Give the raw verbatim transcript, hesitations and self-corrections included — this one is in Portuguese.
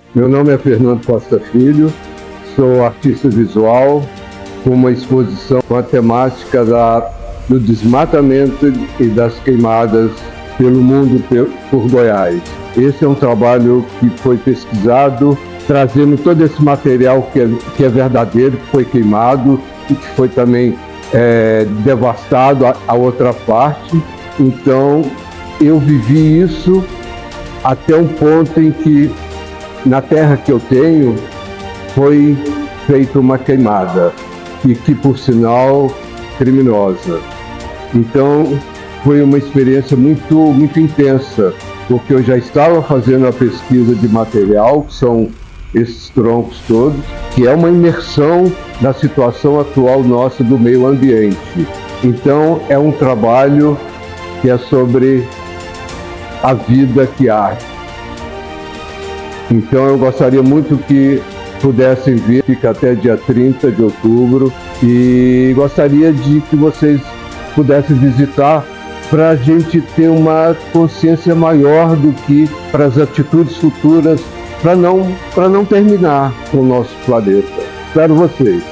Meu nome é Fernando Costa Filho, sou artista visual com uma exposição com a temática da, do desmatamento e das queimadas pelo mundo por Goiás. Esse é um trabalho que foi pesquisado, trazendo todo esse material que é, que é verdadeiro, que foi queimado e que foi também é, devastado a, a outra parte. Então, eu vivi isso até um ponto em que, na terra que eu tenho, foi feita uma queimada, e que, por sinal, criminosa. Então, foi uma experiência muito, muito intensa, porque eu já estava fazendo a pesquisa de material, que são esses troncos todos, que é uma imersão na situação atual nossa do meio ambiente. Então, é um trabalho que é sobre a vida que há. Então, eu gostaria muito que pudessem vir, fica até dia trinta de outubro, e gostaria de que vocês pudessem visitar para a gente ter uma consciência maior do que para as atitudes futuras, para não, para não terminar com o nosso planeta. Espero vocês.